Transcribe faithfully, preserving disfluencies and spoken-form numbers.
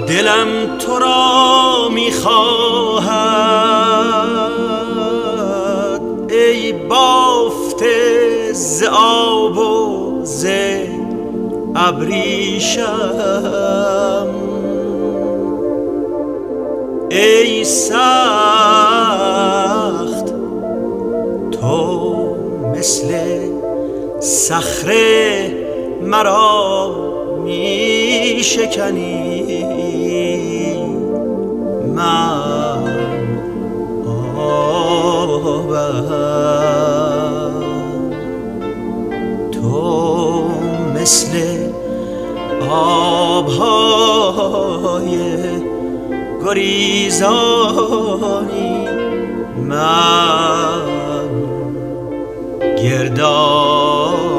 دلم تو را میخواهد ای بافته ز آب و ز ابریشم، ای سخت تو مثل صخره مرا می شکنی، من آبم. تو مثل آبهای گریزانی، من گردان